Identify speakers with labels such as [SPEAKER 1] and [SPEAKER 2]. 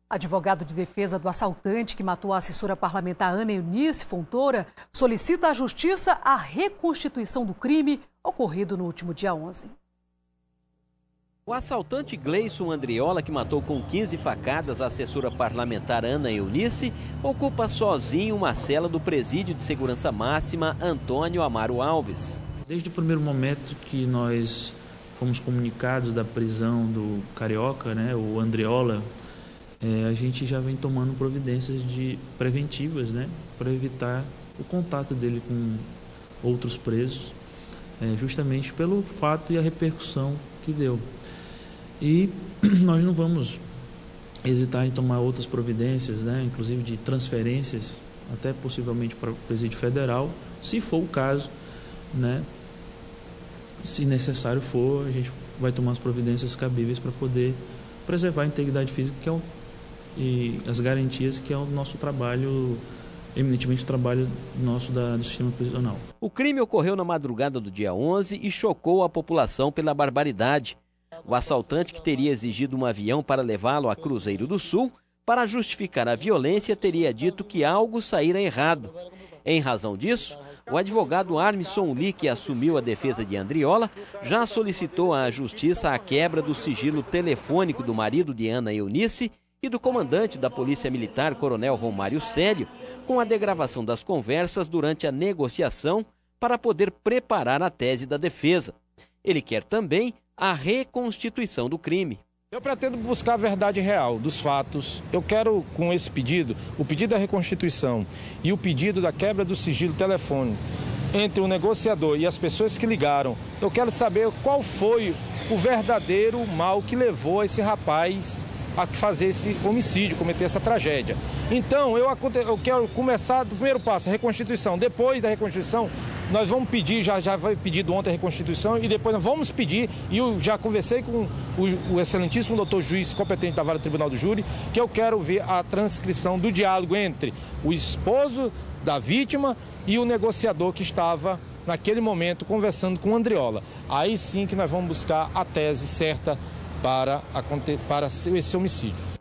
[SPEAKER 1] Advogado de defesa do assaltante que matou a assessora parlamentar Ana Eunice Fontoura solicita à Justiça a reconstituição do crime ocorrido no último dia 11.
[SPEAKER 2] O assaltante Gleison Andriola, que matou com 15 facadas a assessora parlamentar Ana Eunice, ocupa sozinho uma cela do Presídio de Segurança Máxima Antônio Amaro Alves.
[SPEAKER 3] Desde o primeiro momento que nós fomos comunicados da prisão do carioca, o Andriola, a gente já vem tomando providências preventivas, para evitar o contato dele com outros presos, justamente pelo fato e a repercussão que deu. E nós não vamos hesitar em tomar outras providências, inclusive de transferências, até possivelmente para o Presídio Federal, se for o caso, se necessário for, a gente vai tomar as providências cabíveis para poder preservar a integridade física e as garantias que é o nosso trabalho, eminentemente o trabalho nosso do sistema prisional.
[SPEAKER 2] O crime ocorreu na madrugada do dia 11 e chocou a população pela barbaridade. O assaltante, que teria exigido um avião para levá-lo a Cruzeiro do Sul, para justificar a violência, teria dito que algo saíra errado. Em razão disso, o advogado Armisson Lee, que assumiu a defesa de Andriola, já solicitou à Justiça a quebra do sigilo telefônico do marido de Ana Eunice e do comandante da Polícia Militar, Coronel Romário Célio, com a degravação das conversas durante a negociação para poder preparar a tese da defesa. Ele quer também a reconstituição do crime.
[SPEAKER 4] Eu pretendo buscar a verdade real dos fatos. Eu quero, com esse pedido, o pedido da reconstituição e o pedido da quebra do sigilo telefônico entre o negociador e as pessoas que ligaram, eu quero saber qual foi o verdadeiro mal que levou esse rapaz a fazer esse homicídio, cometer essa tragédia. Então, eu quero começar do primeiro passo, a reconstituição. Depois da reconstituição, nós vamos pedir, já foi pedido ontem a reconstituição, e depois nós vamos pedir, e eu já conversei com o excelentíssimo doutor juiz competente da Vara do Tribunal do Júri, que eu quero ver a transcrição do diálogo entre o esposo da vítima e o negociador que estava, naquele momento, conversando com o Andriola. Aí sim que nós vamos buscar a tese certa para esse homicídio.